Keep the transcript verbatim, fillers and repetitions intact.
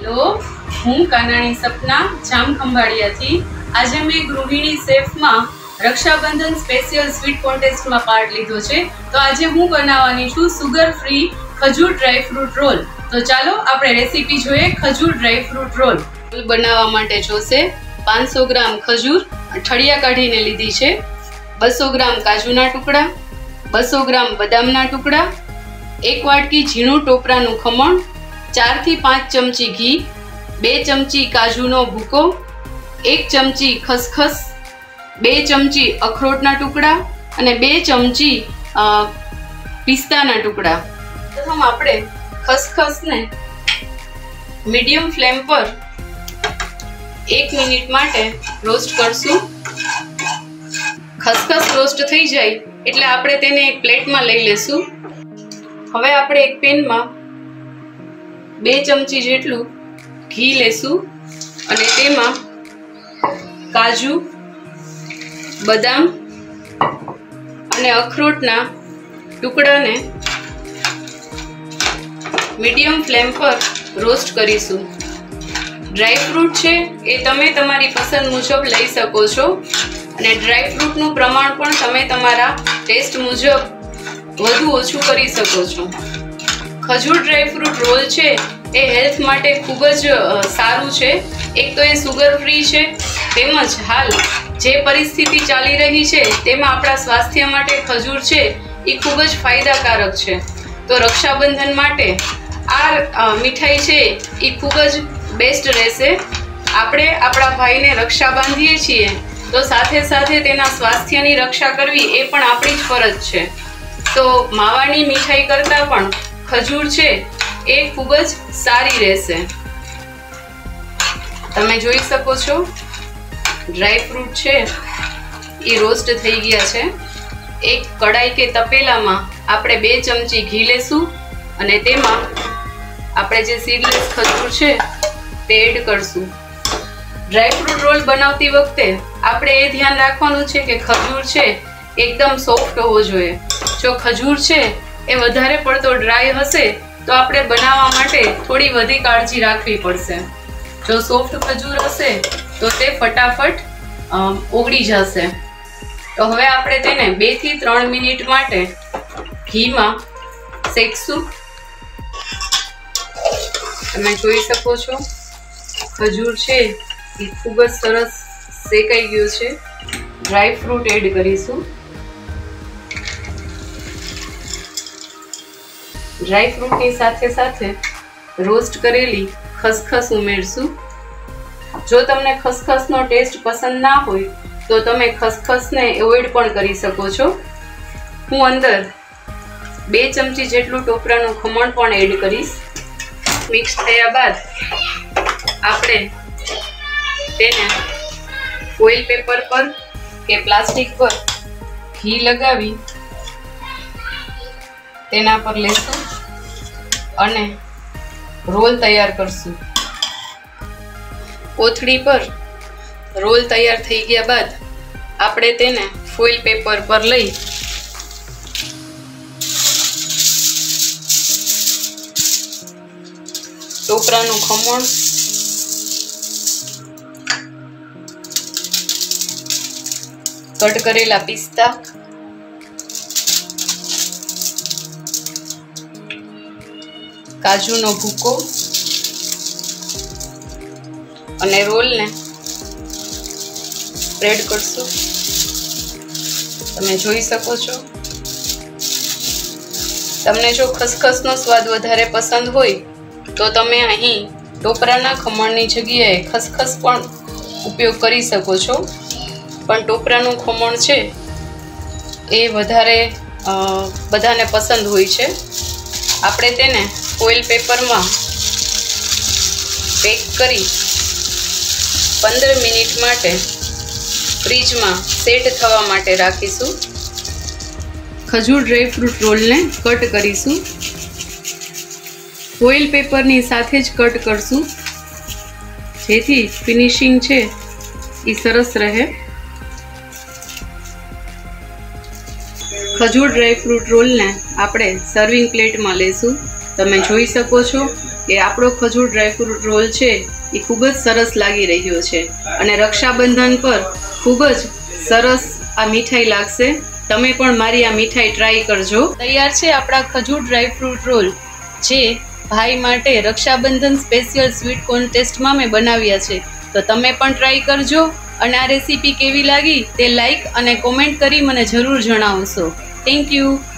Hello, હું કાનાણી સપના જામખંભાળિયા થી આજે મેં ગૃહિણી શેફમાં રક્ષાબંધન સ્પેશિયલ સ્વીટ કોન્ટેસ્ટમાં પાર્ટ લીધો છે। તો આજે હું બનાવવાની છું સુગર ફ્રી ખજૂર ડ્રાય ફ્રૂટ રોલ। તો ચાલો આપણે રેસીપી જોઈએ। ખજૂર ડ્રાય ફ્રૂટ રોલ બનાવવા માટે જોશે પાંચસો ગ્રામ ખજૂર ઠળિયા કાઢીને લીધી છે, બસો ગ્રામ કાજુના ટુકડા, બસો ગ્રામ બદામના ટુકડા, એક વાટકી ઝીણું ટોપરાનું ખમણ, चार थी पांच चमची घी, बे चमची काजूनो भूको, एक चमची खसखस, बे चमची अखरोटना टुकड़ा अने बे चमची पिस्ताना टुकड़ा। प्रथम आपणे खसखस ने मीडियम फ्लेम पर एक मिनिट माटे रोस्ट करशुं। खसखस रोस्ट थई जाय एटले आपणे तेने एक प्लेट में लई लेशुं। हवे आपणे एक पेन में बे चमची जेटलू घी लेशू अने तेमां काजू, बदाम अने अखरोटना टुकड़ा ने मीडियम फ्लेम पर रोस्ट करीशू। ड्राय फ्रूट छे ए तमे तमारी पसंद मुजब लई शको छो अने ड्राय फ्रूटनुं प्रमाण पण तमे तमारा टेस्ट मुजब वधु ओछुं करी शको छो। खजूर ड्राय फ्रूट रोल छे ए हेल्थ माटे खूब ज सारू छे। एक तो ए सुगर फ्री छे, तेमज हाल जे परिस्थिति चाली रही छे तेमां आपणा स्वास्थ्य माटे खजूर छे ए खूब ज फायदाकारक छे। तो रक्षाबंधन माटे आ मिठाई छे ए खूब ज बेस्ट रहेशे। आपणे आपणा भाईने रक्षा बांधीए छीए तो साथे साथे तेना स्वास्थ्यनी रक्षा करवी ए पण आपणी ज फरज छे। तो मावानी मिठाई करता पण खजूर छे ए खूब ज सारी रहेशे। तमे जोई शको छो ड्राय फ्रूट छे ए रोस्ट थई गया छे। एक कढ़ाई के तपेलामां आपणे बे चमची घी लेशुं अने तेमां आपणे जे सीडलेस खजूर छे ते एड करशुं। ड्राय फ्रूट रोल बनावती वखते आपणे ए ध्यान राखवानुं छे के खजूर छे एकदम सॉफ्ट होवो जोईए। जो खजूर छे ए वधारे पड़तो ड्राय हशे तो आपणे बनाववा माटे थोड़ी वधी काळजी राखवी पड़शे। जो सॉफ्ट खजूर हशे तो ते फटाफट ओगળી जशे। तो हवे आपणे तेने बे थी त्रण मिनिट माटे घी में शेकशुं। तमे जोई शको छो खजूर छे ए खूब ज सरस शेकाई गयो छे। ड्राय फ्रूट एड करीशुं। ड्राय फ्रूट ની સાથે સાથે રોસ્ટ કરેલી ખસખસ ઉમેરશું। જો તમને ખસખસનો ટેસ્ટ પસંદ ના હોય તો તમે ખસખસને એવોઇડ પણ કરી શકો છો। હું અંદર બે ચમચી જેટલું ટોપરાનું ખમણ પણ એડ કરીશ। મિક્સ થયા બાદ આપણે તેને ફોઇલ પેપર પર કે પ્લાસ્ટિક પર ઘી લગાવી તેના પર લેશું અને રોલ તૈયાર કરશું। કોથળી પર રોલ તૈયાર થઈ ગયા બાદ આપણે તેને ફોઇલ પેપર પર લઈ ટોપરાનું ખમણ, કટ કરેલા પિસ્તા, काजूनो भूको अने रोल ने स्प्रेड करशुं। तमे जोई शको छो। तमने जो खसखसनो स्वाद वधारे पसंद होय तो तमे अहीं टोपराना खमणनी जग्याए खसखस पण उपयोग करी शको छो। पण टोपरानुं खमण छे ए वधारे बधाने पसंद होय छे। आपणे तेने फॉइल पेपर में पेक करी पंदर मिनिट माटे फ्रीज में सेट थवा माटे राखीशुं। खजूर ड्राय फ्रूट रोल ने कट करीशुं। फॉइल पेपर नी साथे ज कट करशुं जेथी फिनिशिंग छे ई सरस रहे। खजूर ड्राय फ्रूट रोल ने आपणे सर्विंग प्लेट में लेशुं। तमे जोई शको छो કે આપણો ખજૂર ડ્રાયફ્રૂટ રોલ છે એ ખૂબ જ સરસ લાગી રહ્યો છે અને રક્ષાબંધન પર ખૂબ જ સરસ આ મીઠાઈ લાગશે. તમે પણ મારી આ મીઠાઈ ટ્રાય કરજો. તૈયાર છે આપણા ખજૂર ડ્રાયફ્રૂટ રોલ, જે ભાઈ માટે રક્ષાબંધન સ્પેશિયલ સ્વીટ કોન્ટેસ્ટમાં મેં બનાવ્યા છે. તો તમે પણ ટ્રાય કરજો અને આ રેસીપી કેવી લાગી તે લાઈક અને કોમેન્ટ કરી મને જરૂર જણાવશો. Thank you.